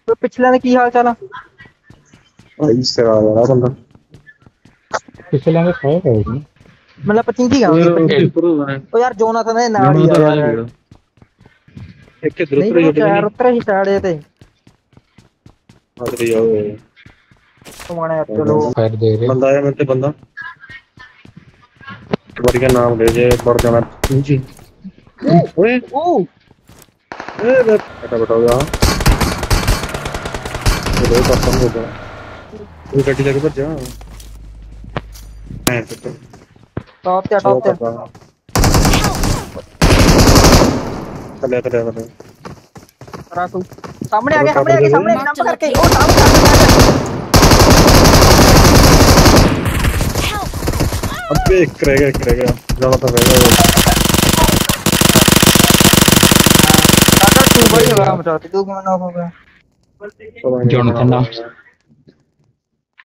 तो पिछले ने की हाल चाल है भाई से आ रहा बंदा पिछले में खाया था उसने। मतलब पचिंकी का ओए होगी पचिंकी। ऊपर है ओ यार जोनाथन ने नाड़ जोना दिया तो यार। राज भी एक के नहीं दूसरे वो जट भी चार नहीं उतरे ही साड़े थे हट रही है तुम्हारे यार चलो। फायर दे रहे। बंदा आया मेरे बंदा बढ़िया नाम ले जे बढ़ जाना जी ओए ओ ए बेटा बेटा हो गया चलो खत्म हो गया ये गड्डी लेके भज जा मैं तो टॉप बहुत पे पता चले चले चले करा तू सामने आ अबे गया कवर दे सामने भाई आ गया जंप करके ओ सामने अबे एक रह गया ज्यादा तो रह गया काका तू भाई हवा मचा दे 2 मिनट हो गया पता नहीं जोनाथन ना कहाँ